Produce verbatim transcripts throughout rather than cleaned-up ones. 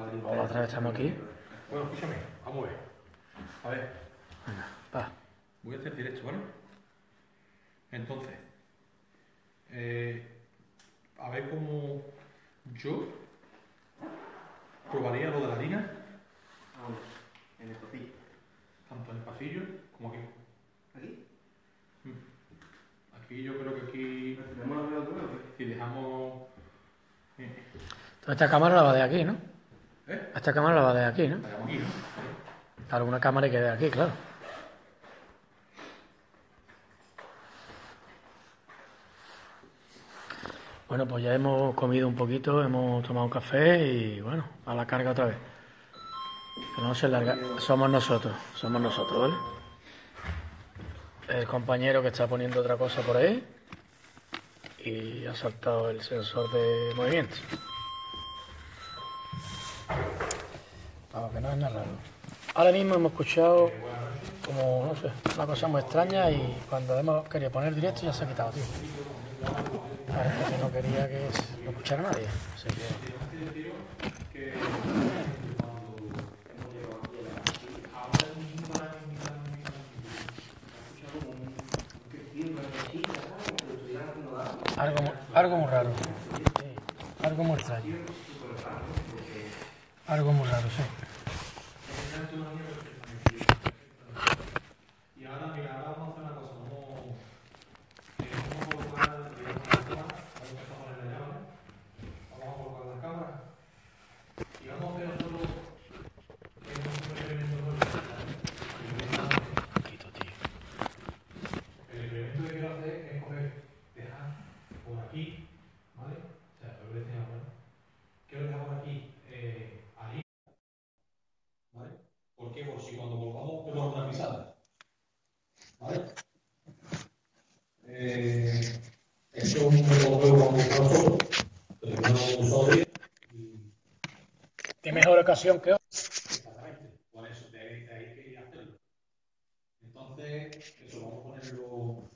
Hola, otra vez estamos aquí. Bueno, escúchame, vamos a ver. A ver, Venga, va. voy a hacer directo, ¿vale? Entonces, eh, a ver cómo yo probaría lo de la harina, Ahora, en el pasillo. tanto en el pasillo como aquí. ¿Aquí? Aquí yo creo que aquí, ¿Tenemos la rueda otra vez o qué? si dejamos... eh, Entonces esta cámara la va de aquí, ¿no? ¿Eh? Esta cámara la va de aquí, ¿no? La dejamos aquí, ¿no? Claro, una cámara hay que de aquí, claro. Bueno, pues ya hemos comido un poquito, hemos tomado un café y bueno, a la carga otra vez. Que no se larga. Somos nosotros, somos nosotros, ¿vale? El compañero que está poniendo otra cosa por ahí y ha saltado el sensor de movimiento. Vamos, que no es nada raro. Ahora mismo hemos escuchado como, no sé, una cosa muy extraña y cuando hemos querido poner directo ya se ha quitado, tío. Parece que no quería que se- lo escuchara nadie. Así que... Algo, mu- algo muy raro. Sí, algo muy extraño. Algo muy raro, sí. Y ahora, mira, ahora vamos a hacer una cosa, vamos, eh, vamos a colocar, digamos, la cámara, vamos a poner la llave, vamos a colocar la cámara y vamos a hacer nosotros eh, un experimento nuevo. Quito, tío. El experimento que quiero hacer es coger, dejar por aquí, ¿vale? O sea, lo voy a enseñar, ¿vale? Quiero dejar por aquí eh, ahí, ¿vale? ¿Por qué? Por si cuando volvamos pegamos una pisada, ¿vale? Eh, esto es un poco que vamos a usar nosotros, pero no lo hemos usado bien. Y Qué mejor ocasión que hoy. exactamente, por eso de ahí, de ahí quería hacerlo. Entonces, eso vamos a ponerlo,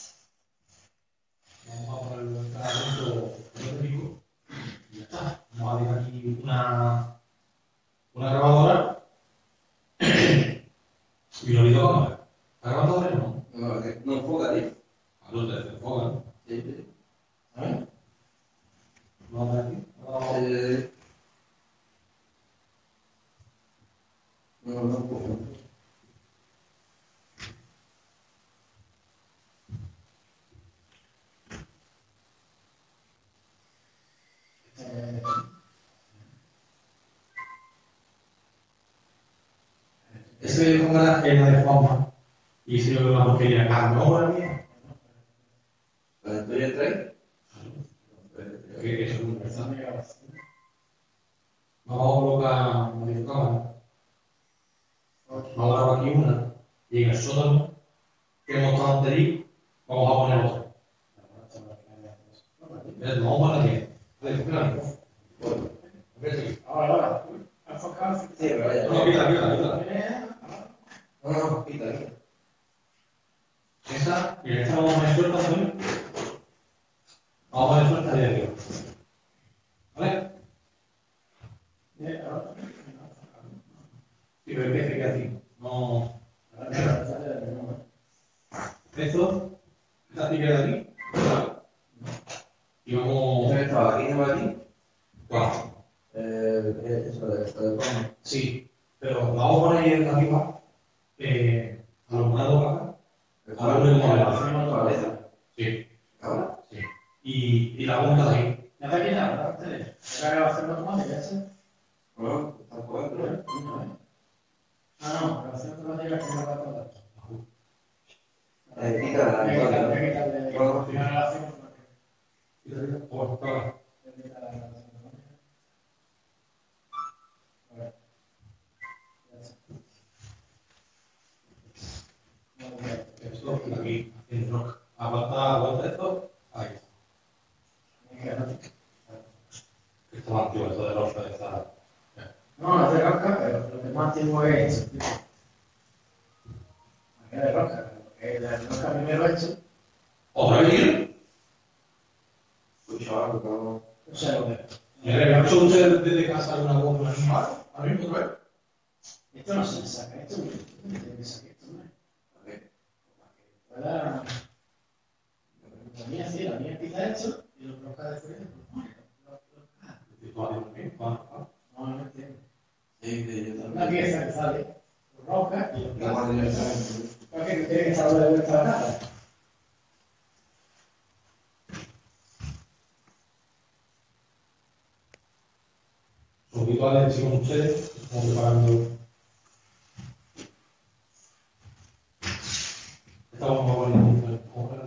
vamos a ponerlo en cada punto eléctrico y ya está. Vamos a dejar aquí una, una grabadora y una videocámara. ¿Está grabando ahora o no? No, que no enfoca, tío. A los te enfocan. Sí, sí. ¿Sabes? Vamos a ver aquí. Vamos a ver. Eh, No, no enfoca. Ese de cámara es la de Juanma. Y si yo veo una porquería acá, ¿no? La mía. ¿La tuya es tres? Que eso es un mensaje. Vamos a colocar una videocámara. Vamos a grabar aquí una. Y en el sótano, que hemos estado anterior, vamos a poner otra. Espérate, vamos a poner aquí. Vale, claro. Vete. Ahora, ahora. Sí, pero vaya. No, quita, quita, quita. No, no, quita, quita. Esta, y en esta vamos a poner suelta también. Vamos a poner suelta ahí arriba. ¿Vale? Y ve que queda así. No. Esto, esta sí queda aquí. Y vamos. ¿Esta que estaba aquí, no aquí? Cuatro. Eh, eso de esto de forma. Sí, pero la vamos a poner ahí arriba, eh, alumbrado para acá. Ahora lo vemos a ver. Hacemos la cabeza. Sí, ¿Ahora? sí. Y, y la punta de ahí. ¿Ya te quita? ¿La grabación automática esa? Bueno, tampoco es, pero... Ah, no, grabación automática es que no va a contar. Eh, quita la... Voy a quitar- voy a quitarle la Bueno, grabación automática. Por acá. Voy a quitar la grabación automática. A ver. Ya está. Muy bien. Esto aquí, en rock. Aguanta, aguanta esto. Ahí. Muy bien. Esto más antiguo, esto de rock, está. No, no es de roca, pero lo que más antiguo es esto. Aquí es de roca, porque la roca primero hecho, ¿Otra vez? escucha algo, pero... no sé lo que es. Mira, han hecho ustedes desde casa alguna voz de un animal? ¿A mí otra vez? Esto no se le saca, esto no tiene que sacar esto, ¿no? A ver, para que pueda. La mía sí, la mía quita esto y lo coloca de fuera. No, no entiendo. Sí, sí, yo Una también. pieza que sale, lo roca y lo Yo coloca. guardo directamente. ¿Para qué tiene que estar de vuelta a la casa? Los habituales siguen ustedes, estamos preparando. Estamos más buenos.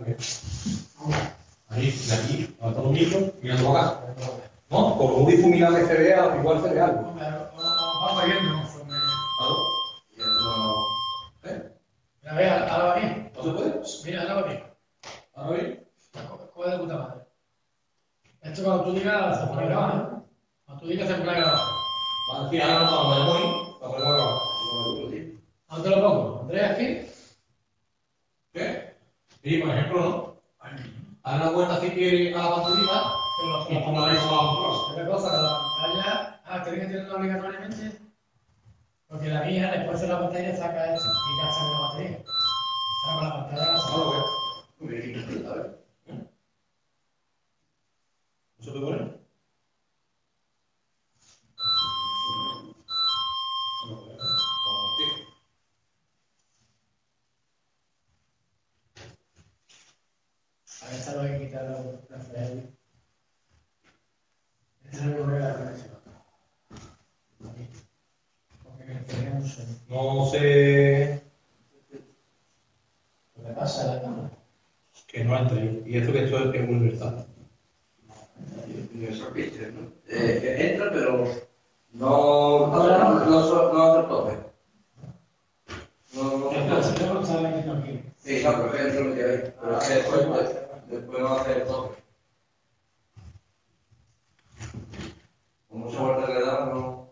Ahí, de aquí, levantando un micro, mirando para acá. ¿No? Por un difuminado que se vea, igual se ve algo. Vamos viendo conforme. ¿Claro? Y esto, ¿Eh? Mira, vea, ahora va bien. ¿No se puede? Mira, ahora va bien. ¿Ahora bien? Coge de puta madre. Esto cuando tú digas se pone grabado. Cuando tú digas se pone grabado. Vale, sí, ahora nos vamos a ir, la podemos grabar. ¿Dónde te lo pongo? ¿Andrés aquí? ¿Qué? Sí, por ejemplo, ¿no? Haz la vuelta si quieres a la pantallita y ponga la misma control. Otra cosa, que la pantalla. Ah, ¿tienes que tenerla obligatoriamente? Porque la mía, después de la pantalla, saca esto y gasta menos batería. Saca la pantalla, la Ah, saca. lo veo. muy bien, a ver. ¿No se puede poner? No, veo. Vamos, sí. A esta lo hay que quitar la la flecha. Esta no es la conexión. Porque me pega un sonido. No sé Lo que pasa es la cámara. que no entra ahí. Y eso que esto es universal. Y esos bichos, ¿no? Eh, que entra, pero no, no, no, no, no hace tope. No, no, El no. consejero no sabe que no aquí. Sí, no, pero es que entra lo que hay. Pero es que después, después no hace el tope. Con mucha vuelta que le da, no.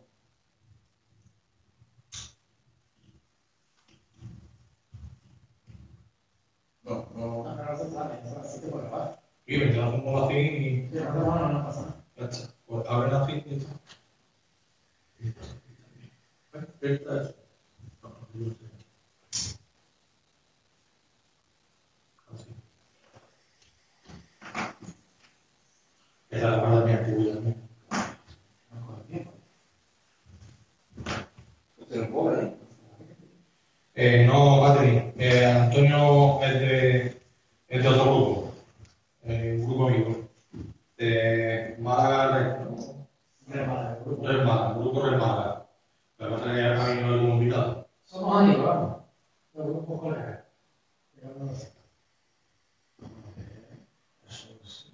No, No, no. pero no se sabe, eso así te puede grabar. Y me quedo como así y Si no, no, no, no pasa nada. ya está. Pues abren así y ya está. Esta es. Así. Esa es la parte mía que voy a hacer. No coge tiempo. ¿Usted no cobra, eh? Eh, no, Catherine. Eh, Antonio es de, es de otro grupo. Eh, un grupo amigo. De Málaga, ¿no? Mira, para el grupo. Real Málaga, grupo Real Málaga. La cosa es que ha venido algún invitado. Somos amigos, vamos. Los grupos colegas. Pero no lo sé. Eso es.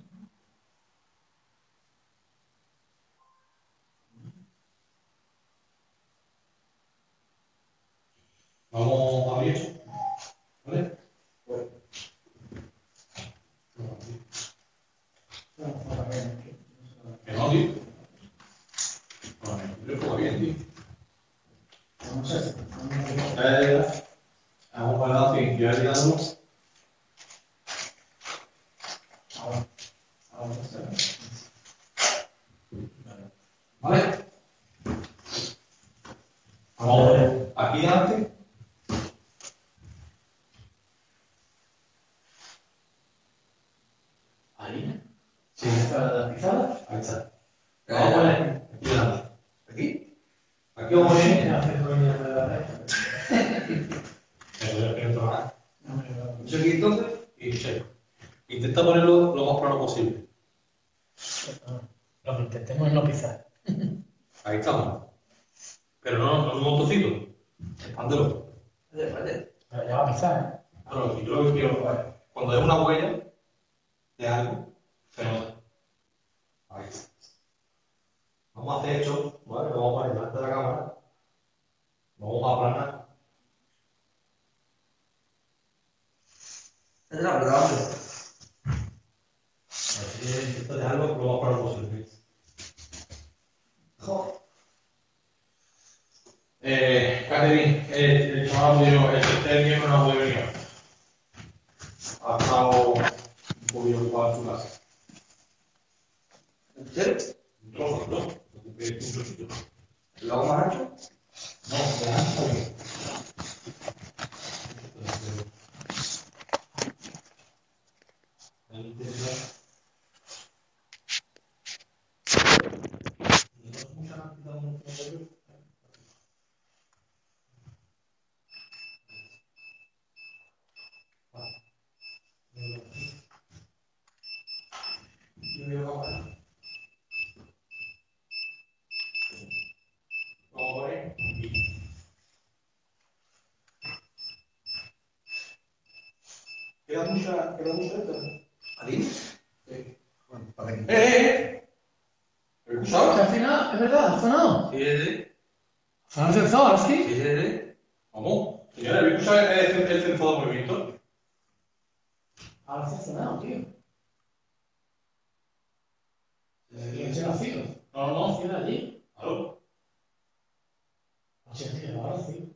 Vamos a abrir esto. ¿Vale? Vamos a ver aquí. Que no, tío. Bueno, yo pongo bien, tío. No sé. Vamos a ver. Eh, Vamos a ponerlo así. Yo he tirado. Ahora. Ahora se ve. ¿Vale? Vamos a ver. Aquí delante. ¿Harina? Sí. ¿Esta la pisada? Ahí está. Vamos a poner. Aquí delante. ¿Aquí? Aquí vamos a poner. Ya hace dueño de la red. Eso yo quiero trabajar. No me lo ¿Eso aquí entonces? Y checo. Intenta ponerlo lo más plano posible. Lo que intentemos es no pisar. Ahí estamos. Pero no, no es un montocito. Expándelo. Vale, vale. Pero ya va a pisar, ¿eh? Pero si yo lo que quiero, cuando hay una huella de algo, se nota. Ahí está. Vamos a hacer esto, ¿vale? Lo vamos a poner delante de la cámara. Lo vamos a aplanar. Es la verdad, hombre. Así intenta dejarlo lo más plano posible. Joder. Eh, Catherine, el, el chaval no ha podido, el tercer miembro no ha podido venir. Ha estado un poquito ocupado en su casa. ¿En serio? Un trozo, ¿no? porque es un trocito. ¿El lado más ancho? No, de ancho está bien. Ahí te da. No es mucha cantidad, no tengo yo. Vale. Yo voy a acabar. Vamos a poner aquí. Queda mucha, queda mucha de esto. ¿Harina? Sí. Bueno, para que... ¡Eh, eh, eh! ¿Me ¿Sabes? escuchado? Al final, es verdad, ha sonado. Sí, sí, sí. Ha sonado el sensor, Sí, ¿sí? sí, sí. Vamos. Señora, ¿me escuchado el, el, el sensor de movimiento? Ahora sí ha sonado, tío. ¿Y el vacío? No, no, ¿No no. de allí? Claro. Hostia, tío, ahora sí.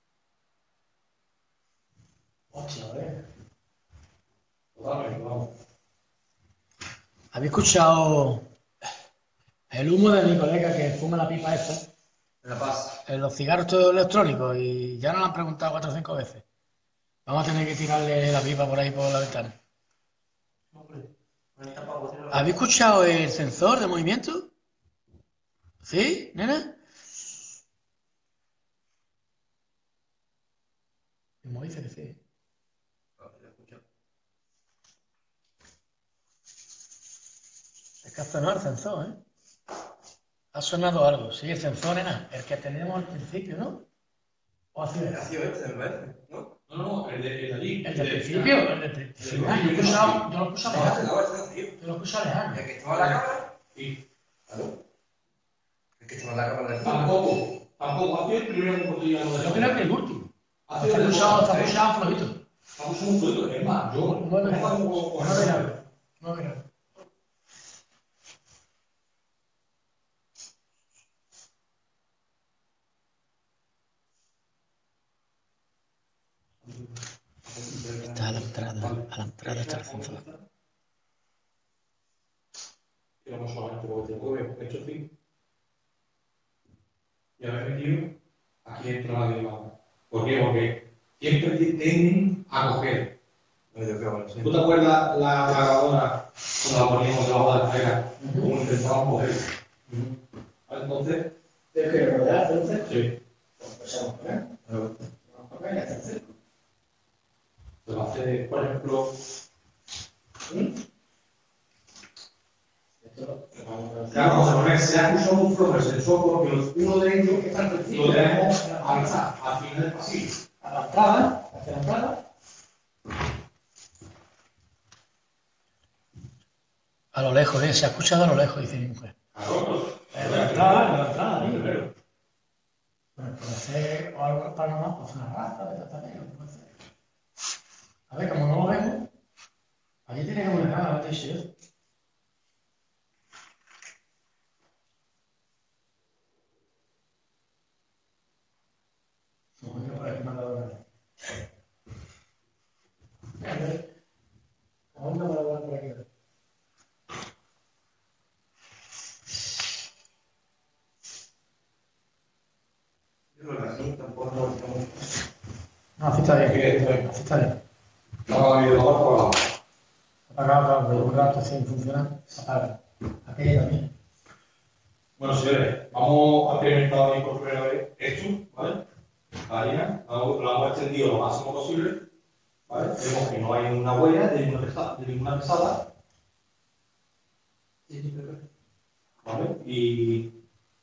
Hostia, a ver. Totalmente, vamos. ¿Habéis escuchado el humo de mi colega que fuma la pipa esta? En La Paz. En los cigarros todos electrónicos y ya nos lo han preguntado cuatro o cinco veces. Vamos a tener que tirarle la pipa por ahí por la ventana. ¿Habéis escuchado el sensor de movimiento? ¿Sí, nena? Me dice que sí. Es que ha sonado el sensor, ¿eh? Ha sonado algo. Sí, el sensor, nena. El que tenemos al principio, ¿no? ¿O así Ha es? sido este, me parece, ¿no? No, no, el de, el de allí. El del principio, el del principio. Ah, yo lo he escuchado, yo lo he escuchado No, este lejano. no, este no, tío. Yo lo he escuchado lejano. ¿El que estaba en la cámara? Sí. ¿Aló? ¿El que estaba en la cámara del Tampoco, tampoco. Hace el primero un poquillo de Yo creo que el último. Hace Está el escuchado, está de escuchado flojito. Estamos en un fruto, es más, yo No es no verdad. hago con No es verdad. No es verdad. Está a la entrada, a la entrada está el sensor. Y vamos solamente porque tengo que ver, hecho así. Y haber metido aquí entra la derivada. ¿Por qué? Porque siempre te tienden a coger. Medio que ahora, sí. ¿Tú te acuerdas la grabadora cuando la poníamos debajo de la escalera? Como intentábamos coger. Entonces, ¿Tienes que recordar entonces? sí, Pues empezamos por ahí. Aló. Vamos por ahí, ya está el cerco. se va a hacer, por ejemplo, Esto lo vamos a hacer. claro, vamos a poner, se ha usado un flow del sensor porque los- uno de ellos Que está al principio. lo tenemos al, al final del pasillo. A la entrada, hacia la entrada. A lo lejos, ¿eh? Se ha escuchado a lo lejos, dice mi mujer. Claro, En la entrada, en la entrada, claro. tío. Primero. Bueno, puede ser o algo paranormal, pues una raza, de también, puede ser. A ver, como no lo vemos, allí tiene que poner nada, ¿no te dice? No, no, por aquí me ha dado nada. A ver, aún no me lo voy a por aquí. Yo creo que así tampoco no está mucho. No, así está bien, Así que, así así está bien. No, ha habido dos por Apagado, claro, pero un rato sin funcionar, se apaga. Aquella también. Bueno, señores, vamos a experimentar hoy por primera vez esto, ¿vale? La harina, lo lo hemos extendido lo máximo posible, ¿vale? Vemos que no hay una huella de ninguna pesada, de ninguna pesada, ¿vale? Y,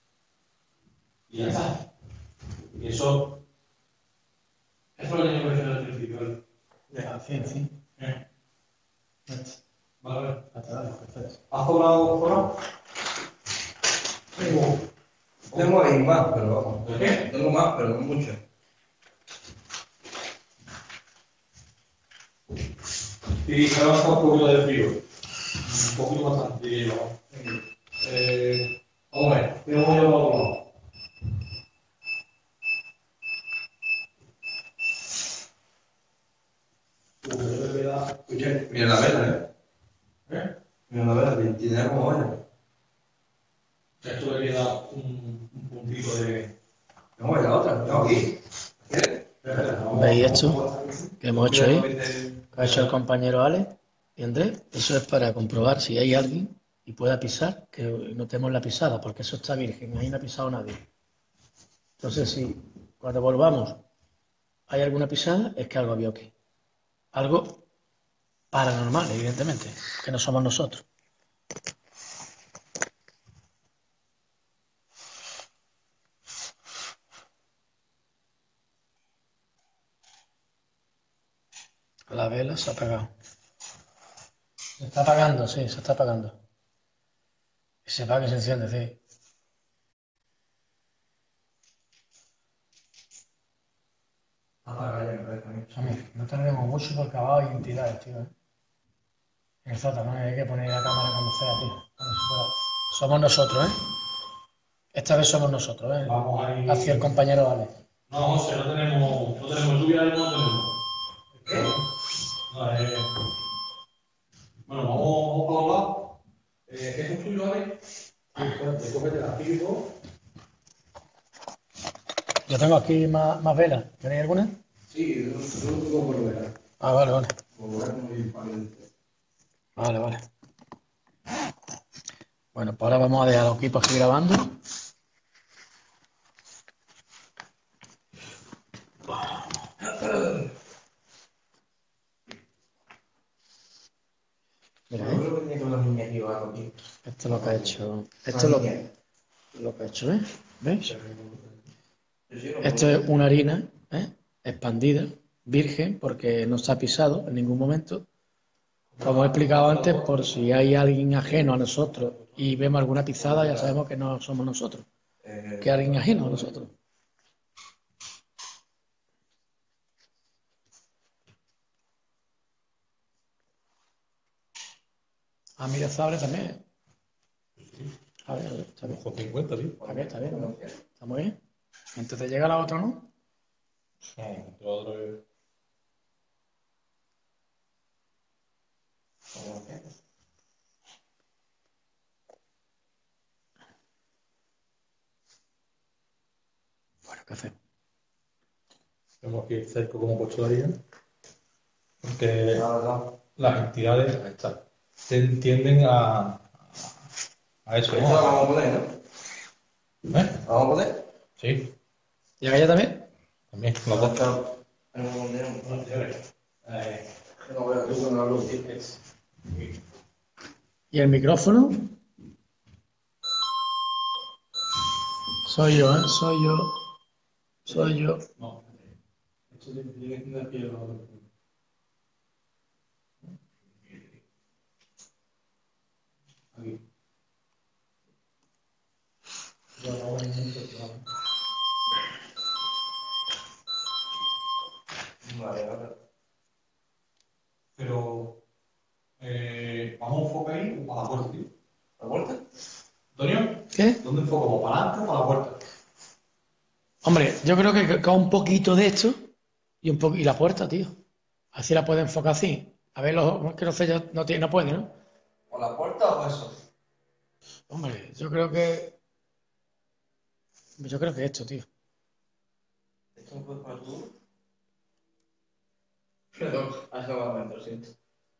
y ya está. Y eso, eso es lo que yo mencioné al principio, ¿vale? Ya, sí, sí. Eh, Esto. Vale, vale. Lateral, perfecto. ¿Has cobrado, cobrado? Tengo, tengo ahí más, pero vamos. ¿De qué? Tengo más, pero no mucho. Y se va a un poquito de frío. Un poquito bastante, diría yo. Eh, vamos a ver, tengo yo los dos. Escucha, mira la vela, ¿eh? ¿Eh? Mira la vela, que tiene como olla. Esto le queda un, un puntito de... No, es la otra, no, aquí. ¿Quieres? ¿Veis esto que hemos hecho ahí? Que ha hecho el compañero Ale y Andrés. Eso es para comprobar si hay alguien y pueda pisar, que notemos la pisada, porque eso está virgen, ahí no ha pisado nadie. Entonces, si cuando volvamos hay alguna pisada, es que algo había aquí. Algo paranormal, evidentemente, que no somos nosotros. La vela se ha apagado. Se está apagando, sí, se está apagando. Y se apaga y se enciende, sí. Apaga ya, me parece a mí. Samir, no tardemos mucho porque abajo hay entidades, tío. ¿eh? En el sótano, ¿eh? Hay que poner la cámara cuando sea, tío. Cuando se pueda. Somos nosotros, ¿eh? Esta vez somos nosotros, ¿eh? Vamos ahí. Hacia el compañero Ale. No, José, no tenemos, no tenemos lluvia, no tenemos. ¿Qué? No, eh, bueno, vamos para los lados. Eh, ¿Es un tuyo, Ale? Sí, espérate, cógete la pico y todo. Yo tengo aquí más, más velas. ¿Tenéis alguna? Sí, yo yo lo tengo por ver. Ah, vale, vale. Como ver muy caliente. Vale, vale. Bueno, pues ahora vamos a dejar los equipos aquí grabando. Mira, Yo ¿eh? creo que tenía que una niña aquí o algo aquí. Esto es lo que ha hecho. Esto es lo, lo que ha hecho, ¿eh? ¿Veis? Yo sí lo Esto es una harina, ¿eh? Expandida, virgen, porque no se ha pisado en ningún momento. Como he explicado antes, por si hay alguien ajeno a nosotros y vemos alguna pisada, ya sabemos que no somos nosotros, Eh, que hay alguien ajeno a nosotros. Ah, mira, Zabre también. A ver, a ver, está bien. Ojo, cincuenta, tío. Está bien, está bien, ¿no? Está muy bien. Mientras te llega la otra, ¿no? No, otro, otro que... Bueno, café. Tenemos aquí el cerco como puesto de harina. Porque la verdad. las entidades estas ten- tienden a, a eso, Esto lo ¿no? vamos a poner, ¿no? ¿Eh? ¿Lo vamos a poner? Sí, ¿Llega ya también? también, los dos. En un mundial. Bueno, señores, eh, No voy a hacer una luz. ¿Y el micrófono? Soy yo, ¿eh? Soy yo. Soy yo. no, esto tiene tiene que tener que llevarlo. Aquí. Ya lo hago en un momento, ¿vale? Vale, vale. Pero, eh, ¿vamos a enfocar ahí o para la puerta, tío? ¿La puerta? ¿Antonio? ¿Qué? ¿Dónde enfocamos? ¿Para adelante o para la puerta? Hombre, yo creo que con un poquito de esto y un po y la puerta, tío. Así la puede enfocar así. A ver, los que no sé, ya no, tiene, no puede, ¿no? ¿O la puerta o eso? Hombre, yo creo que. Yo creo que esto, tío. ¿Esto no puedes poner tú? Perdón, ha acabado de entrar, siento.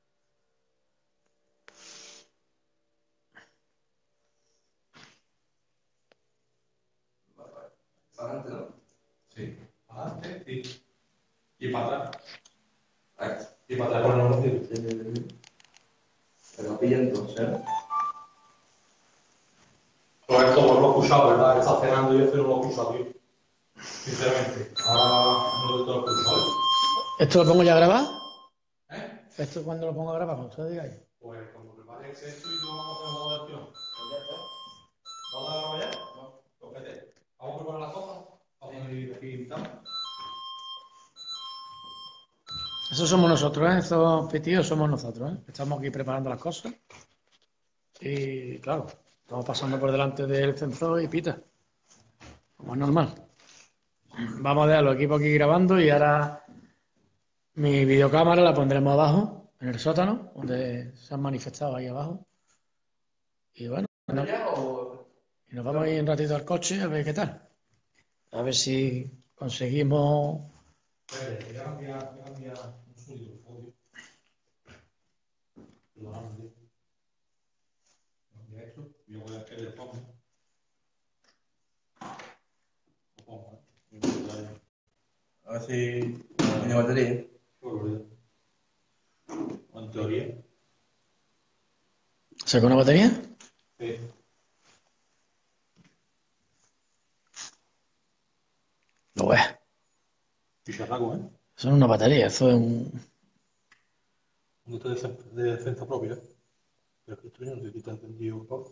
Para adelante, ¿no? Sí. Para adelante, sí. Y para atrás. Ahí. Y para atrás con el tío. Pero lo pilla entonces, ¿eh? Todo esto no lo he escuchado, ¿verdad? Que está cenando y eso no lo he escuchado, tío. Sinceramente. Ahora no lo he escuchado. ¿Esto lo pongo ya a grabar? ¿Eh? ¿Esto cuando lo pongo a grabar? Cuando ustedes digáis. Pues como prepare el sexo y tú vamos a hacer modo de acción. Pues ya está. ¿Vamos a grabar ya? No. Cógete. ¿Vamos a preparar las cosas? Vamos a ir aquí invitamos. Eso somos nosotros, ¿eh? Esos pitidos somos nosotros, ¿eh? Estamos aquí preparando las cosas. Y claro, estamos pasando por delante del sensor y pita. Como es normal. Vamos a dejar los equipos aquí grabando y ahora mi videocámara la pondremos abajo, en el sótano, donde se han manifestado ahí abajo. Y bueno, no- ¿Ya o...? Y nos vamos a ir un ratito al coche a ver qué tal. A ver si conseguimos... Espérate, voy a cambiar, voy a cambiar un sonido de audio. Perdóname, tío. Cambia esto. Yo voy a hacer el fondo. Lo pongo, ¿eh? Y voy a traer- A ver si tiene batería. Qué barbaridad. En teoría. ¿Saca una batería? Sí. Lo ves. Bicharraco, ¿eh? Eso no es una batería, eso es un... Un esto de defensa, de defensa propia, ¿eh? Pero es que esto yo no sé si está encendido todo.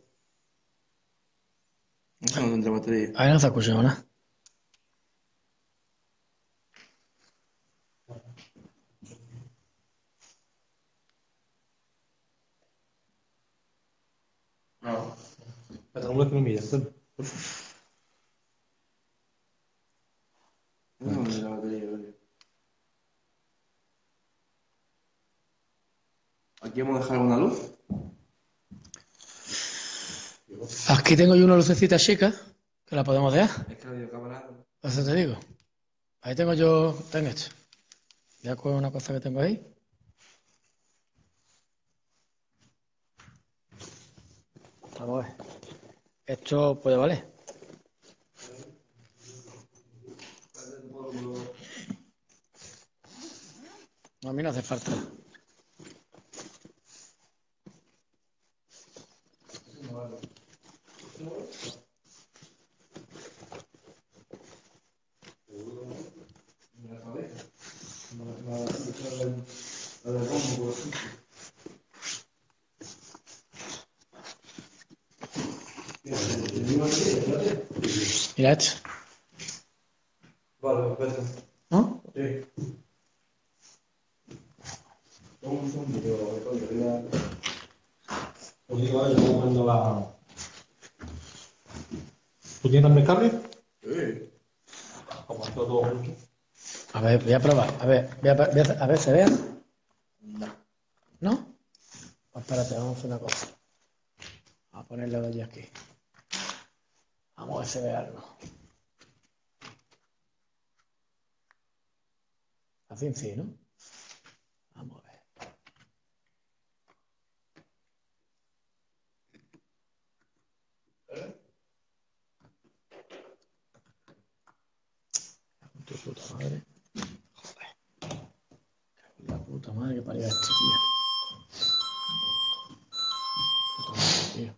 No no tendrá batería. Ahí no se escucha nada. No. Hasta un que no mide, Antonio. No tendrá batería, creo. Aquí hemos dejado alguna luz. Aquí tengo yo una lucecita chica, que la podemos dejar. Es que la videocámara. Eso te digo. Ahí tengo yo... Ten esto. Voy a coger una cosa que tengo ahí. Vamos a ver. Esto puede valer. No, a mí no hace falta. Mira esto. Vale, perfecto. ¿No? Sí. Un segundo, Antonio, Pues digo, vale, yo cuando la... ¿Tú tienes también cable? Sí. Como esto todo junto. A ver, voy a probar. A ver, voy a, voy a- a ver, ¿se ve? ¿No? Pues espérate, vamos a hacer una cosa. Vamos a ponerle de allí aquí. Vamos a ver si se ve algo. Así en sí, ¿no? Vamos a ver. Tu puta madre. Joder. La puta madre que parió este tío. Puta madre, tío.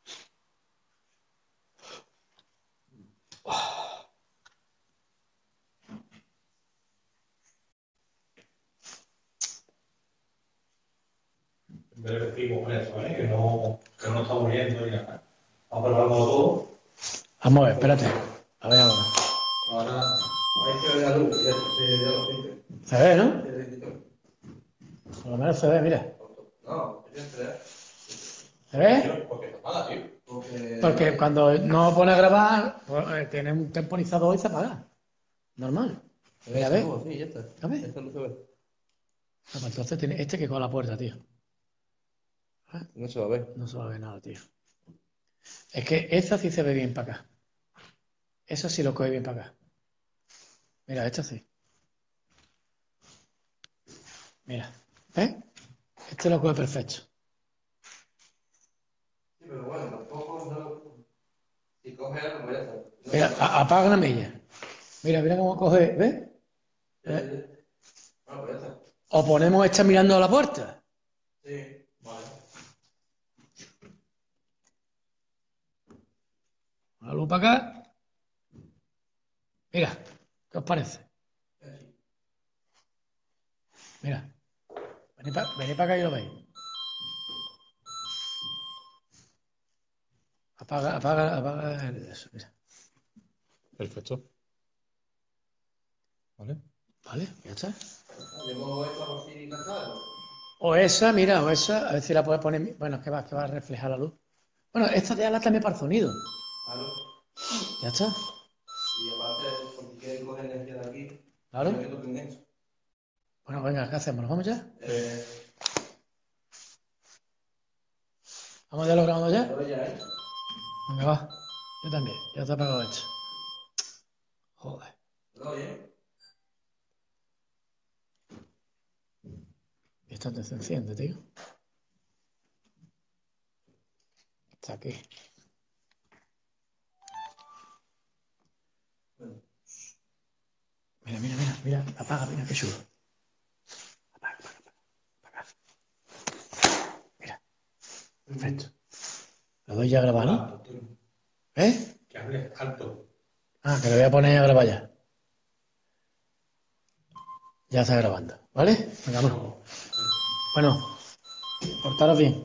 En vez de decir, con eso, ¿eh? Que no, que no está muriendo ni nada. Vamos preparándolo todo. Vamos a ver, espérate. A ver ahora. Ahora, Ahí se ve la luz, ya, ya, ya lo siento. ¿Se ve, no? Ya te quito. Por lo menos se ve, mira. No, ya se ve. ¿Se ve? tío, ¿por qué no apaga, tío? Porque. Porque cuando no pone a grabar, pues, eh, tiene un temporizador y se apaga. Normal. Se ve, a ver. Sí, ya está. A ver. Esta luz se ve. Ah, pues entonces tiene este que con la puerta, tío. No se va a ver. No se va a ver nada, tío. Es que esta sí se ve bien para acá. Eso sí lo coge bien para acá. Mira, esta sí. Mira. ¿Ves? Este lo coge perfecto. Sí, pero bueno, tampoco no. Si coge algo, pues ya está. No Mira, se a- apaga la milla. Mira, mira cómo coge. ¿Ves? ve. Bueno, pues ya está. O ponemos esta mirando a la puerta. Sí, vale. La luz para acá. Mira, ¿qué os parece? Mira. Venid para acá y lo veis. Apaga, apaga, apaga el- eso, mira. Perfecto. ¿Vale? Vale, ya está. Le pongo esta por si cansado. O esa, mira, o esa, a ver si la puedes poner. Bueno, es que va, que va a reflejar la luz. Bueno, esta ya la también para el sonido. Claro. Ya está. Y aparte, porque quieren coger energía de aquí. Claro. Quiero que toquen esto. Bueno, venga, ¿qué hacemos? ¿Nos vamos ya? Eh. ¿Vamos ya lo grabando ya? Pero ya, ¿eh? Venga, va. Yo también, ya te he apagado esto. Joder. ¿Todo bien? Esto te se enciende, tío. Está aquí. Mira, mira, mira, mira. Apaga, mira, qué chulo. Apaga, apaga, apaga. Apaga. Mira. Perfecto. Lo doy ya a grabar, ¿no? ¿Eh? Que hable alto. Ah, que lo voy a poner a grabar ya. Ya está grabando, ¿vale? Venga, vamos. Bueno, portaros bien.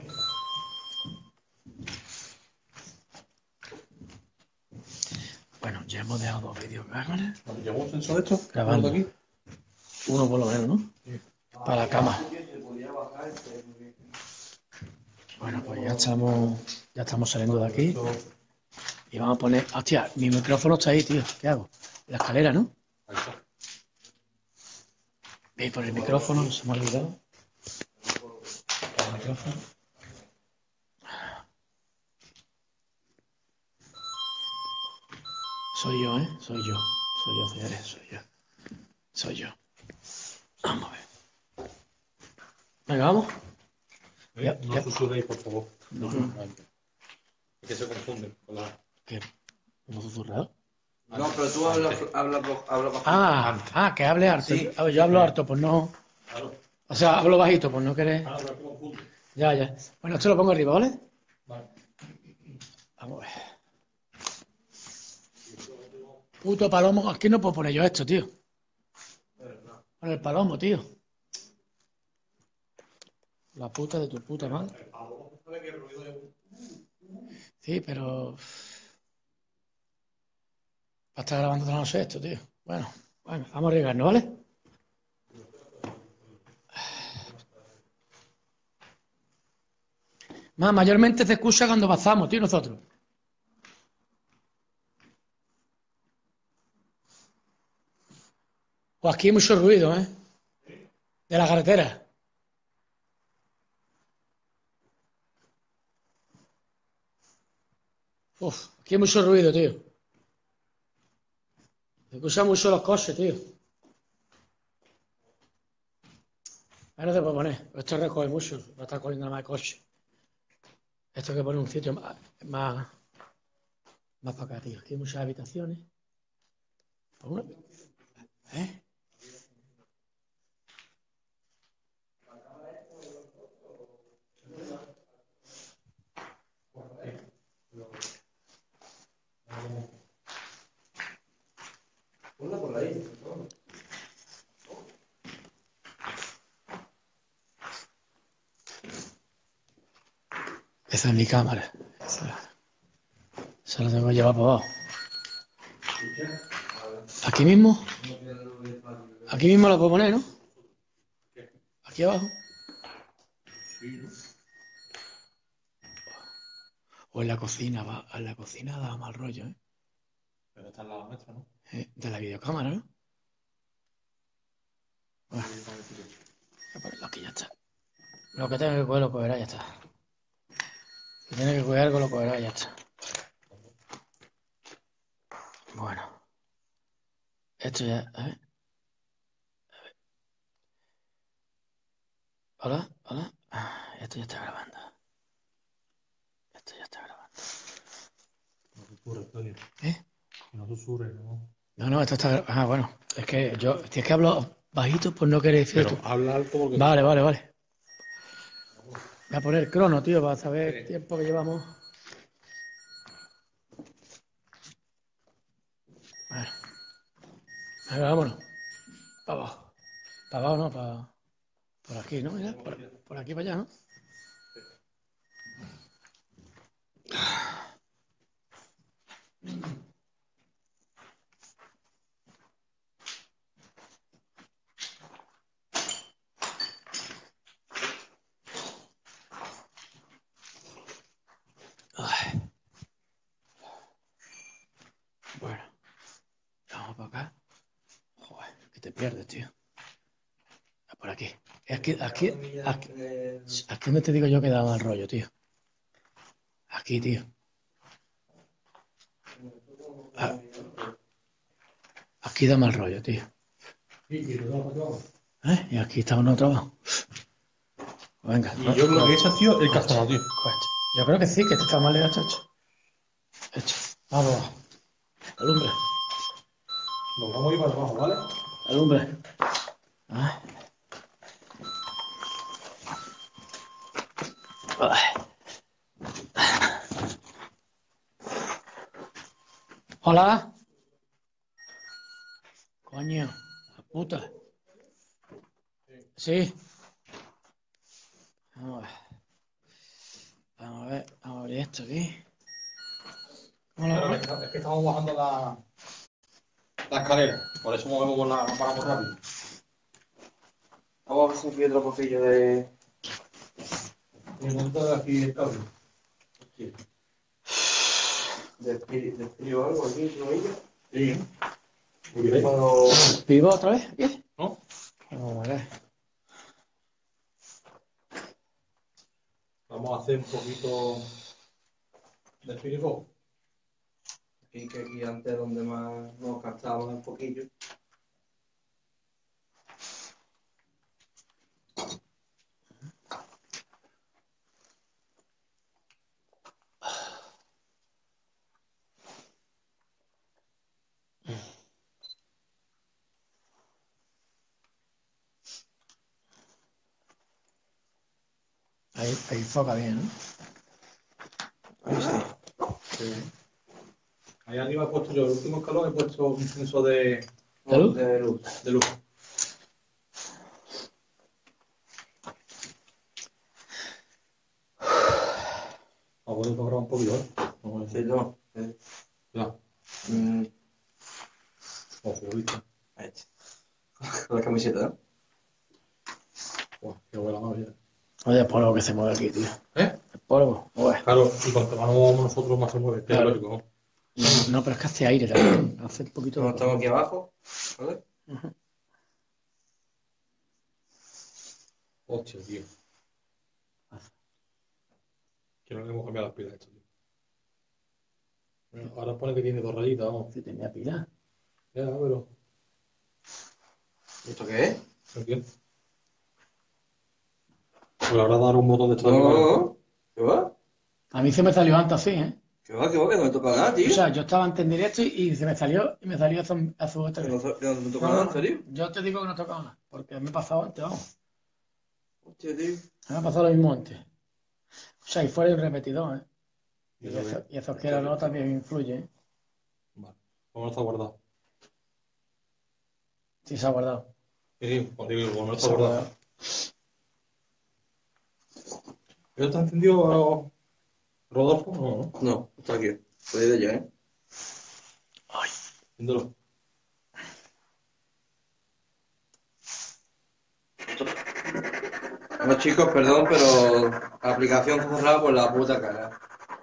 Bueno, ya hemos dejado dos videocámaras ¿Llevó un sensor de esto? grabando. ¿Aquí? Uno por lo menos, ¿no? Para la cama. Bueno, pues ya estamos, ya estamos saliendo de aquí. Y vamos a poner... Hostia, mi micrófono está ahí, tío. ¿Qué hago? La escalera, ¿no? Ahí está. Voy por el micrófono, se me ha olvidado. El micrófono. Soy yo, ¿eh? Soy yo. Soy yo, señores, soy yo. Soy yo. Vamos a ver. Venga, vamos. ¿Eh? Ya, No ya. susurréis, por favor. No, no. Es que se confunden con la... ¿Qué? ¿Hemos susurrado? No, pero tú hablas habla, habla bajito. Ah, ah, que hable harto. Sí. A ver, yo hablo harto, pues no... Claro. O sea, hablo bajito, pues no querer... Ah, pero que confunde. Ya, ya. Bueno, esto lo pongo arriba, ¿vale? Vale. Vamos a ver. Puto palomo, aquí no puedo poner yo esto, tío. Con el palomo, tío. La puta de tu puta madre. Sí, pero... Va a estar grabando toda la noche esto, tío. Bueno, bueno, vamos a arriesgarnos, ¿vale? Más, mayormente se escucha cuando pasamos, tío, nosotros. O aquí hay mucho ruido, ¿eh? De la carretera. Uf, aquí hay mucho ruido, tío. Se escuchan mucho los coches, tío. Ahí no te puedo poner. Esto recoge mucho. Va a estar cogiendo nada más de coche. Esto hay que poner un sitio más, más, más para acá, tío. Aquí hay muchas habitaciones. Una- ¿Eh? Ponla por ahí. Esa es mi cámara. Esa, esa la tengo que llevar para abajo. Aquí mismo. Aquí mismo la puedo poner, ¿no? Aquí abajo. O en la cocina, va. En la cocina da mal rollo, ¿eh? Pero está al lado nuestro, ¿no? Eh, De la videocámara, ¿no? Bueno, voy a ponerlo aquí, ya está. Lo que tenga que coger lo cogerá, ya está. Si tiene que coger algo, lo cogerá, ya está. Bueno. Esto ya, a ver. Hola, hola. Ah, esto ya está grabando. Esto ya está grabando. No susurres, Antonio. ¿Eh? Que no susurres, ¿no? No, no, esto está grabando. Ah, bueno. Es que yo, si es que hablo bajito, pues no queréis decir Pero tú. habla alto porque... Vale, vale, vale. Voy a poner el crono, tío, para saber el tiempo que llevamos. Bueno. Venga, vámonos. Para abajo. Para abajo, no, para... Por aquí, ¿no? Mira, por, por aquí para allá, ¿no? Ay. Bueno. Vamos para acá. Joder, que te pierdes, tío. Por aquí. Aquí, aquí, aquí, aquí no te digo yo que da mal rollo, tío. Aquí, tío. Aquí da mal rollo, tío. Y, y tú no lo ¿Eh? Y aquí está uno trabajo. Venga. Y yo creo que ese ha sido el castonado, tío. Pues, yo creo que sí, que este está mal hecho. Hecho. Hecho. Vamos. Alumbre. Nos vamos a ir para abajo, ¿vale? Alumbre. Ah. Hola. Coño, la puta. Sí. Vamos a ver. Vamos a ver, vamos a abrir esto aquí. ¿Cómo lo Pero vamos? es que es que estamos bajando la, la escalera. Por eso movemos la paramos rápido. Vamos a ver si encuentro otro poquillo de... Y montar aquí el cable. de espíritu, de espíritu o algo aquí, ¿no? Sí, ¿eh? Y yo puedo... ¿Vivo otra vez? ¿Qué? ¿No? Vamos a ver. Vamos a hacer un poquito de espíritu. Aquí, que aquí antes donde más nos gastábamos un poquillo. Ahí, ahí enfoca bien, ¿no? Ahí sí. Sí. Ahí arriba he puesto yo, el último escalón he puesto un censo de, ¿De luz? De luz. de luz. A poder tocar un poquito, ¿eh? Vamos a Sí, ver. no. Sí. Ya. Mm, Ojo, ¿viste? ahí está. Con la camiseta, ¿no? Buah, qué buena magia. Oye, el polvo que se mueve aquí, tío. ¿Eh? El polvo. Ué. Claro, y cuanto más nos movamos nosotros, más se mueve. Que Claro. es lógico, ¿no? No, no, pero es que hace aire también. Hace un poquito No, de... estamos aquí abajo. ¿Vale? Ujú. Hostia, tío. Que no le hemos cambiado las pilas a esto, tío. Mira, ahora pone que tiene dos rayitas, vamos. Si tenía pila. Ya, pero. ¿Esto qué es? ¿No entiendes? Pues le habrá dado un botón de esto No, de no, aquí, ¿vale? no. ¿Qué va? A mí se me salió antes así, ¿eh? ¿Qué va? ¿Qué va? Que no me toca nada, tío. O sea, yo estaba en directo y, y se me salió y me salió azul, azul otra Que vez. no, que no me toca No, nada, no, en serio. yo te digo que no he tocado nada, porque me ha pasado antes, vamos. Hostia, tío. Me ha pasado lo mismo antes. O sea, y fuera el repetidor, ¿eh? Y Y eso eso, bien. y eso quiero o no también influye, ¿eh? Vale. ¿Cómo no está guardado? Sí, se ha guardado. Sí, sí, pues digo, como no está Se ha guardado. guardado. ¿Eso está encendido, Rodolfo? No, no. No, está aquí. Estoy de ya, ¿eh? Enciéndelo. Bueno, chicos, perdón, pero la aplicación está cerrada por la puta cara.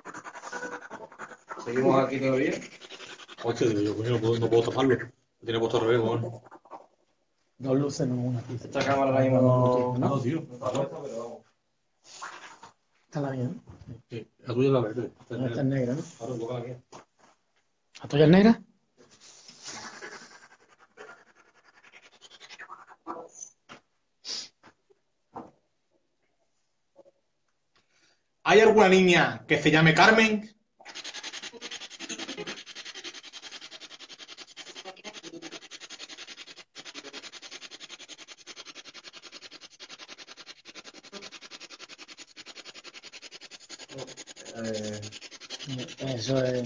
Seguimos aquí todavía. Hostia, digo yo, coño, no puedo, no puedo taparlo. Lo tiene puesto al revés, bueno. Dos luces en una aquí. Esta cámara ahora mismo no... No, tío. no está puesta, pero vamos. Esta es la mía, ¿no? Sí, la tuya es la verde. Esta es No, esta negra. es negra, ¿no? Claro, toca la mía. ¿La tuya es negra? ¿Hay alguna niña que se llame Carmen? Eh, Eso es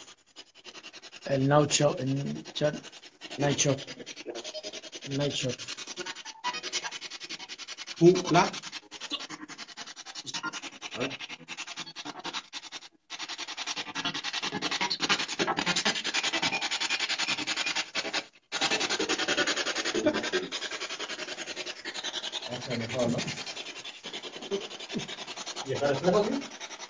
el Night Shop. El chat- Night Shop. Night Shop. Tú, la. vamos a ver mejor, ¿no? ¿Y dejar el fuego, tío?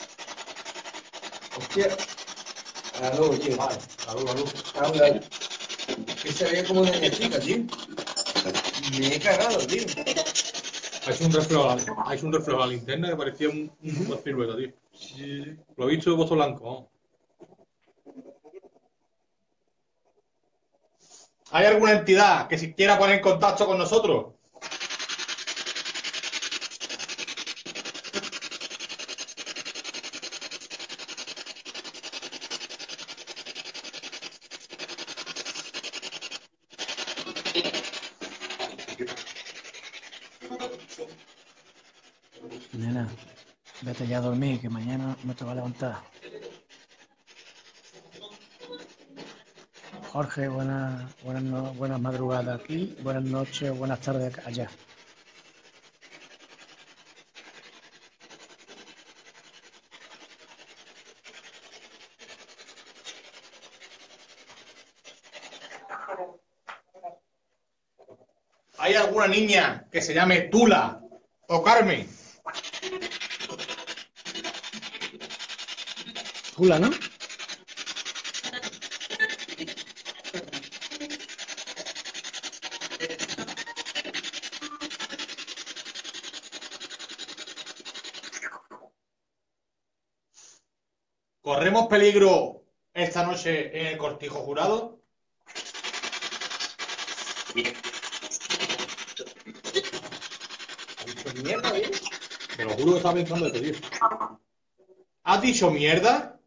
Hostia. A la luz, tío. Vale, la luz, la luz. Habla. Que se veía como de niña chica, tío. Me he cagado, tío. Ha hecho un reflejo a la, ha hecho un reflejo a la linterna que parecía un, un, una silueta, tío. Sí. Lo he visto de puesto blanco, vamos. ¿Hay alguna entidad que si quiera poner en contacto con nosotros? Nena, vete ya a dormir, que mañana no te va a levantar. Jorge, buenas, buenas, no- buenas madrugadas aquí, buenas noches, buenas tardes acá- allá. ¿Hay alguna niña que se llame Tula o Carmen? Tula, ¿no? ¿Corremos peligro esta noche en el cortijo jurado? Mierda, ¿eh? Te lo juro que estaba pensando esto, tío. ¿Has dicho mierda?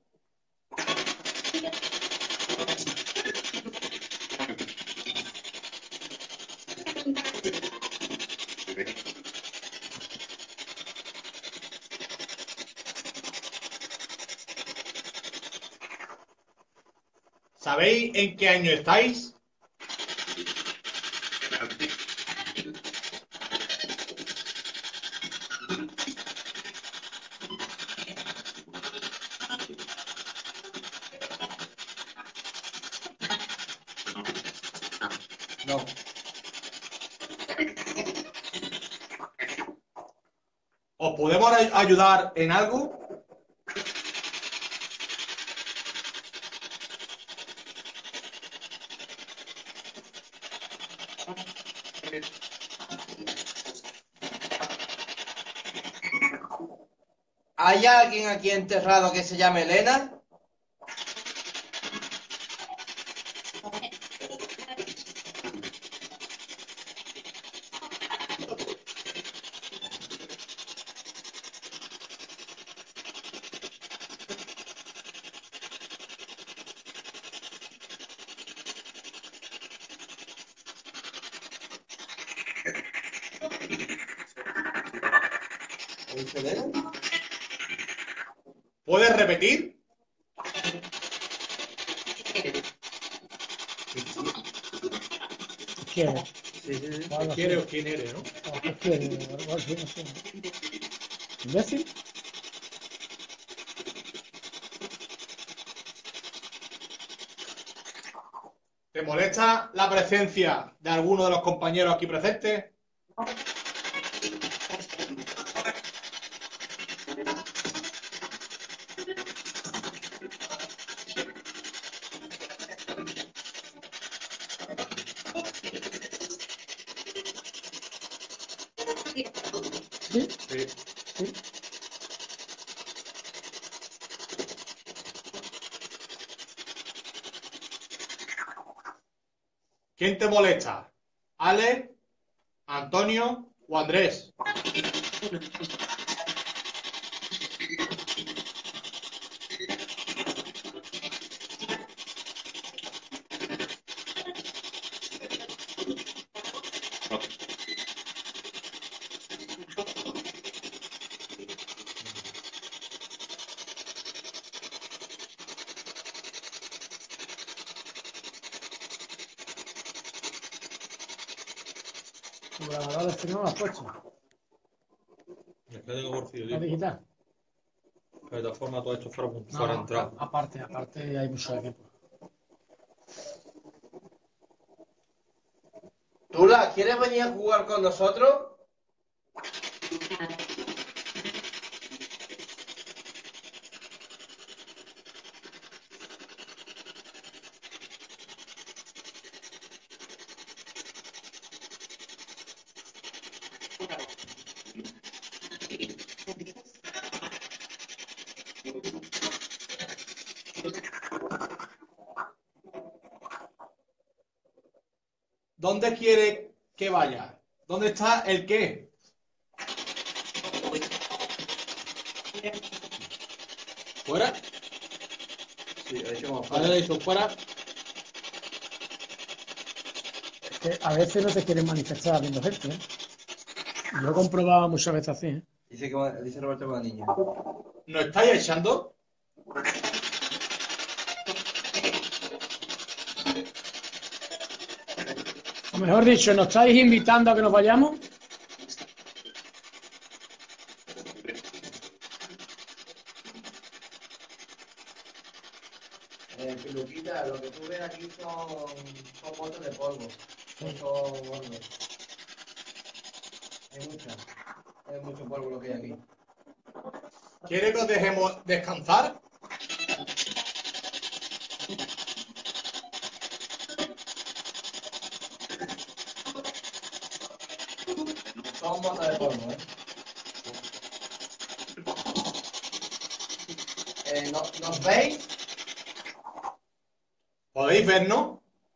¿Sabéis en qué año estáis? No. ¿Os podemos ay- ayudar en algo? ¿Hay alguien aquí enterrado que se llame Elena? ¿Dice Elena? ¿Puedes repetir? ¿Quién? Sí, sí, sí. O algo ¿Quién así. eres o quién eres, no? O ¿qué quiere? O algo así, no sé. ¿Imbécil? ¿Te molesta la presencia de alguno de los compañeros aquí presentes? Sí, Sí. sí. ¿Quién te molesta? ¿Ale, Antonio o Andrés? Tu grabador de no lo has puesto. Es que tengo porfirio, No digital. Que de todas formas todo esto fuera, No, fuera no, entrado. a- aparte, aparte hay mucho equipo. Tula, ¿quieres venir a jugar con nosotros? ¿Dónde quiere que vaya? ¿Dónde está el qué? ¿Fuera? Sí, de hecho, como Ahora le he dicho fuera. Es que a veces no se quieren manifestar viendo gente, ¿eh? Lo he comprobado muchas veces así, ¿eh? Dice, que va- dice Roberto con la niña. ¿Nos estáis echando? O mejor dicho, ¿nos estáis invitando a que nos vayamos? Eh, Luquita, lo que tú ves aquí son, son botes de polvo. No son gordos. Hay mucha. Hay mucho polvo lo que hay aquí. ¿Quiere que os dejemos descansar? Son botes de polvo, ¿eh? eh ¿no- ¿Nos veis? ¿Podéis vernos?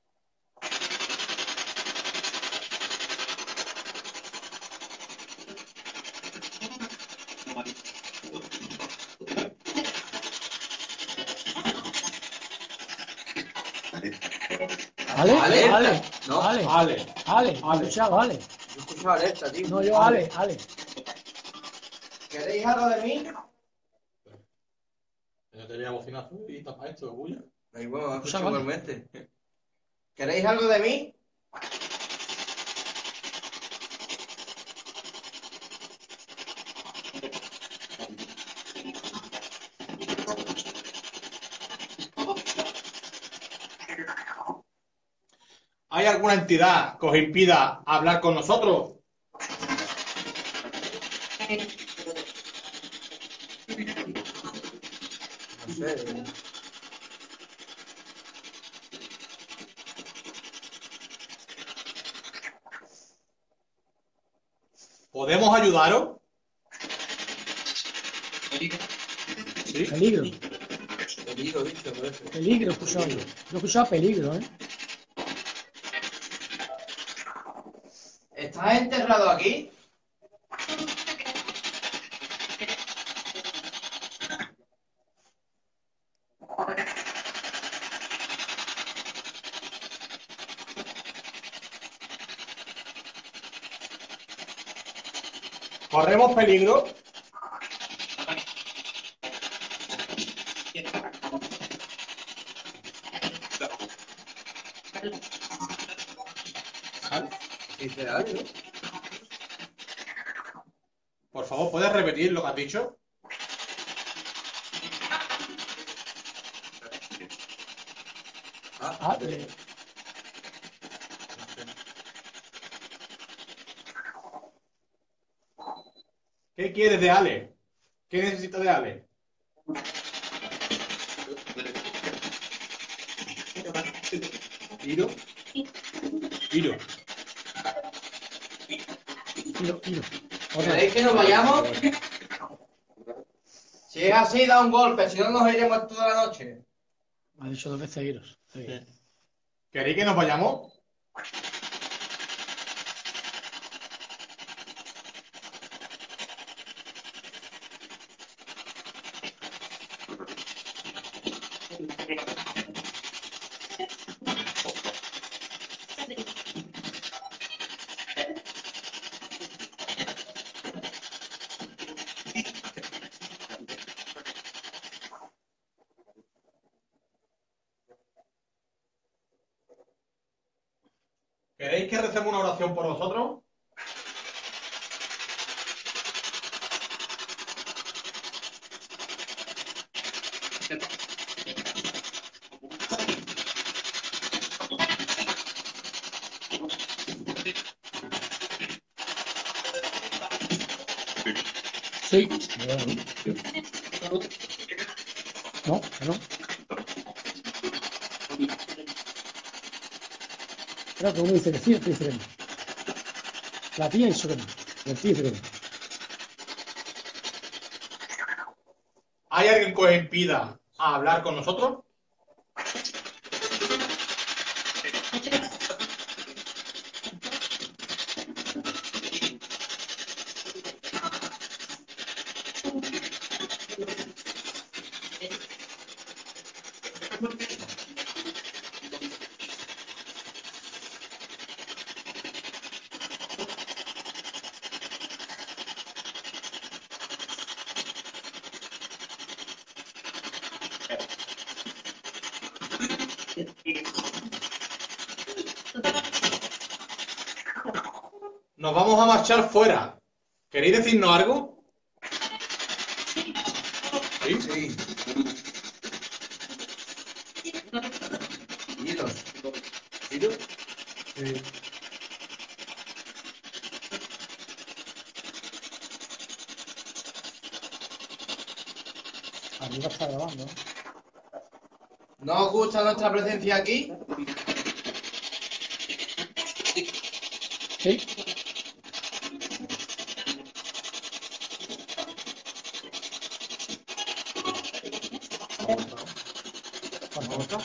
¿Ale? Alerta. Ale, No, Ale, Ale. Ale, he Ale. escuchado, Ale. yo escucho alerta, tío. No, yo Ale, Ale. ¿Queréis algo de mí? Yo te voy a bocinar y tapa esto, bulla. Ay, bueno, me escucho Escucha, vale. igualmente. ¿Queréis algo de mí? ¿Hay alguna entidad que os impida hablar con nosotros? No sé. eh. ¿Podemos ayudaros? ¿Sí? Peligro, Peligro, dicho, por eso. peligro, he escuchado yo. Yo he escuchado peligro, ¿eh? ¿Estás enterrado aquí? ¿Corremos peligro? ¿Vale? Dice algo. Por favor, ¿puedes repetir lo que has dicho? Ah, Ah, de- eh, ¿Qué quieres de Ale? ¿Qué necesitas de Ale? ¿Iro? ¿Iro? Iro, Iro. Otra. ¿Queréis que nos vayamos? Si es así, da un golpe, si no nos iremos toda la noche. Me ha dicho dos veces iros. Sí. ¿Queréis que nos vayamos? ¿Queréis que recemos una oración por vosotros? Sí. No, que no. Creo que uno dice que sí, otro dice que no. La tía dice que no. Y el tío dice que no. ¿Hay alguien que os impida hablar con nosotros? Nos vamos a marchar fuera. ¿Queréis decirnos algo? Sí, sí. Iros. ¿Iros? Sí. Arriba está grabando. ¿No os gusta nuestra presencia aquí? Sí. ¿Cómo está?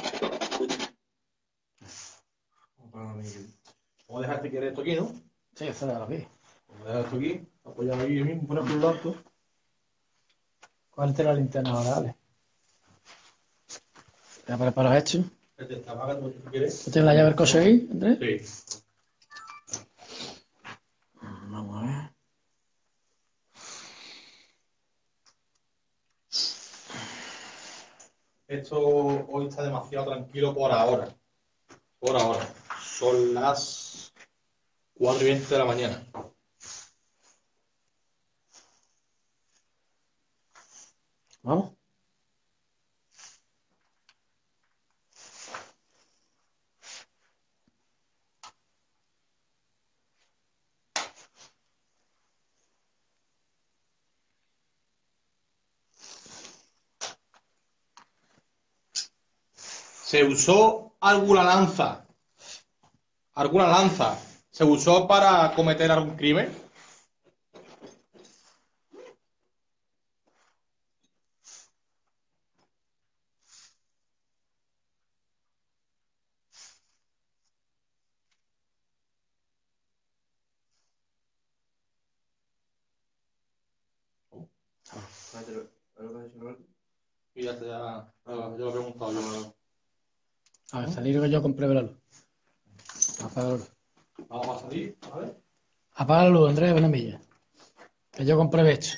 Vamos a dejar si quieres esto aquí, ¿no? Sí, eso es lo que. Vamos a dejar esto aquí, apoyado ahí mismo, poner por un lado. ¿Cuál te la linterna ahora, dale? Ya preparas esto. Este está apagado, si quieres. ¿Tú tienes la llave del coche ahí, Andrés? Sí. Vamos a ver. Esto hoy está demasiado tranquilo por ahora. Por ahora. Son las cuatro y veinte de la mañana. Vamos. Se usó alguna lanza. ¿Alguna lanza se usó para cometer algún crimen? Y ya te ya, ya lo he preguntado yo. A ver, salir que yo compré la luz. Apaga la luz. Vamos a salir, a ver. Apaga la luz, Andrés Benemilla. Que yo compré esto.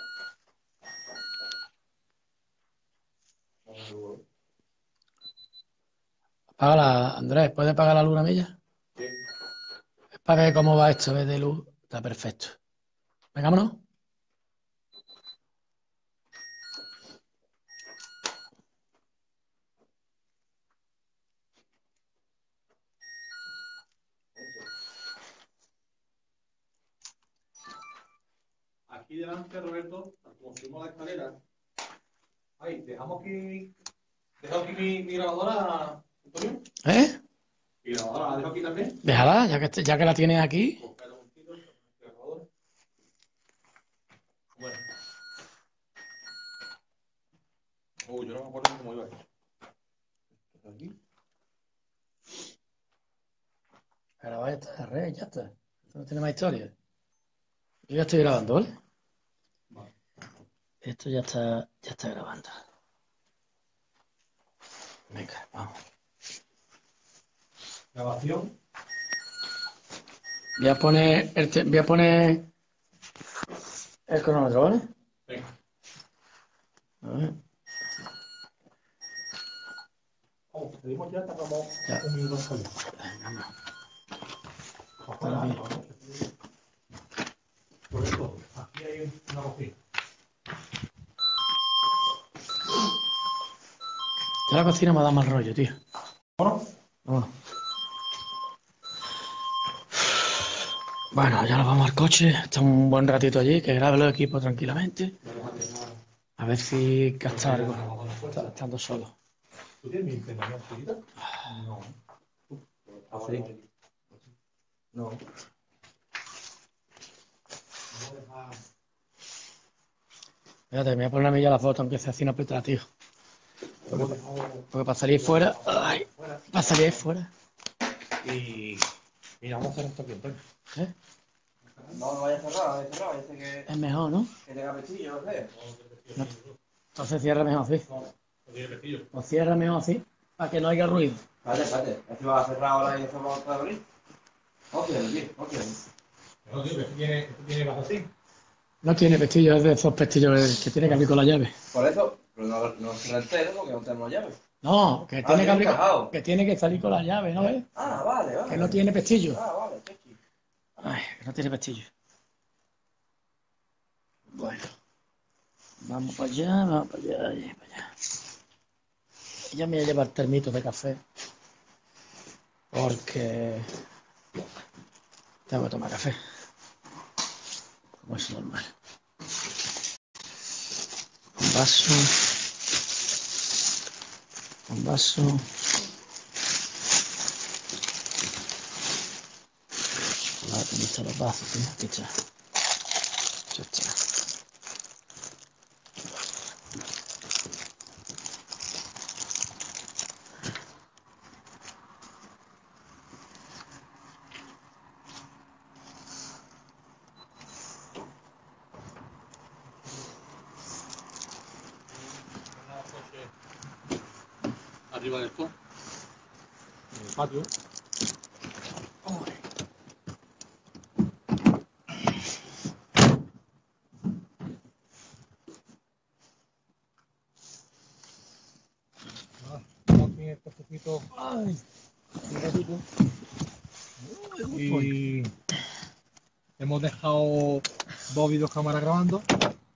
Apágala, Andrés. ¿Puedes apagar la luz una milla? Sí. Es para ver cómo va esto, ves de luz. Está perfecto. Venga, vámonos. Aquí delante, Roberto, como subimos la escalera. Ahí, dejamos aquí. Dejo aquí mi, mi grabadora, Antonio. ¿Eh? Mi grabadora la dejo aquí también. Déjala, ya que, ya que la tienes aquí. Pues espera un momentito, grabadora. Bueno. Uy, yo no me acuerdo cómo iba esto. Aquí. Graba ya está, re, ya está. Esto no tiene más historia. Yo ya estoy grabando, ¿vale? Vale. Esto ya está, ya está grabando. Venga, vamos. Grabación. Voy a poner el, te- voy a poner el cronómetro, ¿vale? Venga. A ver. Vamos, pedimos ya, tardamos Ya. un minuto en salir. Venga, vamos. Está bien. Por eso, aquí hay una cocina. Ya la cocina me da mal rollo, tío. Bueno, Vámonos. Bueno, ya nos vamos al coche. Está un buen ratito allí, que grabe los equipos tranquilamente. A ver si gasta algo. Está- Estando solo. ¿tú tienes mi internet chiquita? No. Sí. No. Fíjate, me voy a poner a mí ya la foto, aunque sea así no apretar, tío. Porque, porque para salir fuera. Ay, para salir ahí fuera. Y mira, vamos a hacer esto aquí, Antonio. ¿Eh? No, no vaya a cerrar, no vaya a cerrar, dice que, Es mejor, ¿no? que tenga pestillo, no sé. No. Entonces cierra mejor así. No, no tiene pestillo. O cierra mejor así, para que no haya ruido. Vale, vale, esto va a cerrar ahora y esto vamos a abrir. No quiero, tío, no quiero. No, tío, que esto tiene, esto tiene bajo así. No tiene pestillo, es de esos pestillos que tiene que abrir con la llave. Por eso, pero no, no cierra entero porque no tenemos llave. No, que Ah, tiene que abrir, encajado. que tiene que salir con la llave, ¿no ves? Ah, vale, vale. Que no tiene pestillo. Ah, vale, chequi. Ay, que no tiene pestillo. Bueno, vamos para allá, vamos para allá, y para allá. Ya me voy a llevar termito de café. Porque tengo que tomar café. Como es normal. Un vaso. Un vaso. Ah, ¿dónde están los vasos, tío? Aquí está. Ya está. Arriba del todo, en el patio. Ah, estamos aquí en este poquito, Ay, un ratito, uy, y hemos dejado dos videocámaras grabando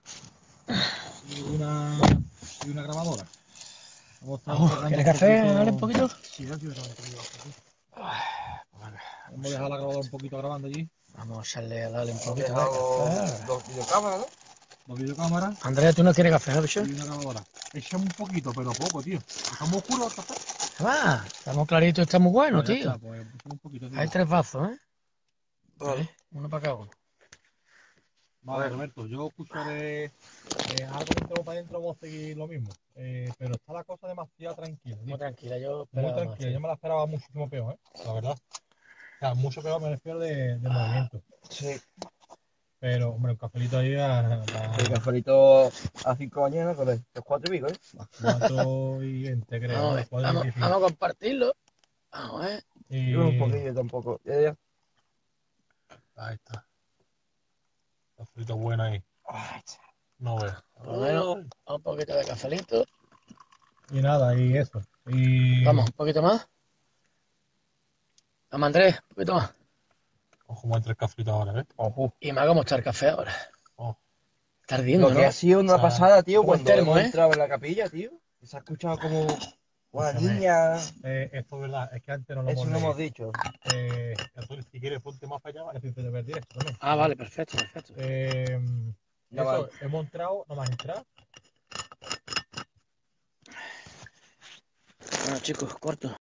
y una, y una grabadora. Vamos a estar Oh, enfocando ¿quieres un café? poquito. ¿Dale un poquito? Sí, ya quiero tomar un poquito de café. Bueno, Hemos dejado la grabadora un poquito grabando allí. vamos a echarle a darle un Hemos poquito de dejado café. dos videocámaras, ¿no? Dos videocámaras Andrea, ¿tú no quieres café, no, bicho? y una grabadora. Echamos un poquito, pero poco, tío. ¿Está muy oscuro el café? Va, estamos claritos, está muy bueno, Pues ya tío. está, pues echamos un poquito, tío. Hay tres vasos, ¿eh? Vale. ¿Eh? Uno para cada uno. Vale, Bueno. Roberto, yo escucharé. Eh, ahora cuando entremos para adentro vamos a seguir lo mismo. Eh, pero está la cosa demasiado tranquila, tío. Muy tranquila, yo Muy esperaba más, tranquila. Yo tío. me la esperaba muchísimo peor, ¿eh? La verdad. O sea, mucho peor me refiero de, de movimiento. Sí. Pero, hombre, un cafelito ahí a, a El cafelito a cinco mañana con el cuatro y pico, ¿eh? las cuatro y veinte, creo, Vamos a ¿no? ver, cuatro y vamos, veinticinco. vamos a compartirlo. Vamos a ver. Yo un Y poquillo tampoco. Ya, ya. ahí está. Cafelito bueno ahí. Ay, No veas. Por lo menos Ay. un poquito de cafelito. Y nada, y eso. Y. Vamos, un poquito más. Vamos, Andrés, un poquito más. Ojo, entre el cafelito ahora, ¿ves? ojo. Y me hago mostrar café ahora. Oh. Está Lo ardiendo, que ¿no? ha sido una O sea, pasada, tío, como el cuando termo, hemos ¿eh? entrado en la capilla, tío. Se ha escuchado como una Escúchame. niña. Eh, esto es verdad, es que antes no lo Eso hemos no leído. hemos dicho. Eh, Antonio, si quieres, ponte más para allá, vale, si te ver directo también. Ah, vale, perfecto, perfecto. Eh, Ya eso, va. hemos entrado, no más entrar. Bueno, chicos, corto.